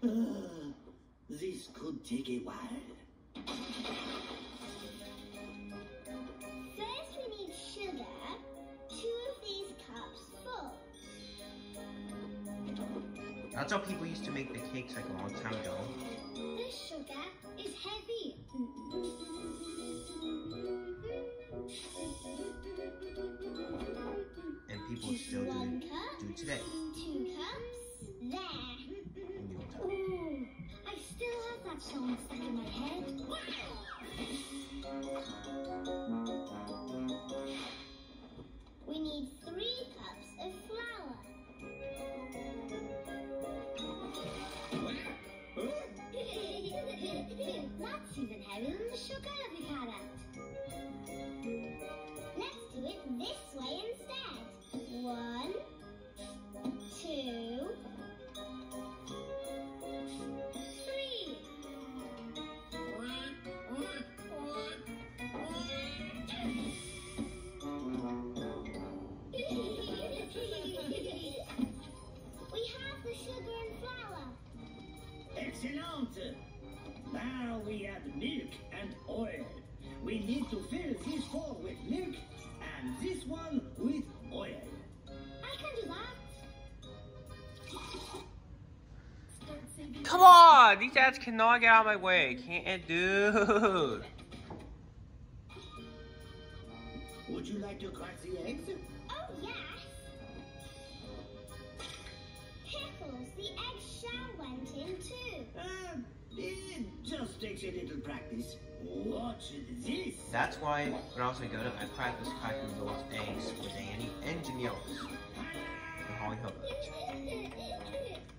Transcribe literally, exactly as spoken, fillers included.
Uh, this could take a while. First we need sugar, two of these cups full. That's how people used to make the cakes like a long time ago. This sugar is heavy. And people Just still one do, cup, do today. two cups, there. In the old time. Ooh, I still have that song stuck in my head. We need three cups of flour. That's even heavier than the sugar we've had out. Let's do it this way instead. One, two, three. We have the sugar and flour. Excellent! Now we add milk and oil. We need to fill this bowl with milk and this one with oil. I can do that. Come on! These ads cannot get out of my way. Can't, dude. Would you like to crack the eggs? Oh, yes. Pickles, the eggshell went in too. Uh, it just takes a little practice. Watch this. That's why when I was in Goda, I practiced cracking those eggs with Annie and Janelle. And Holly Hobo.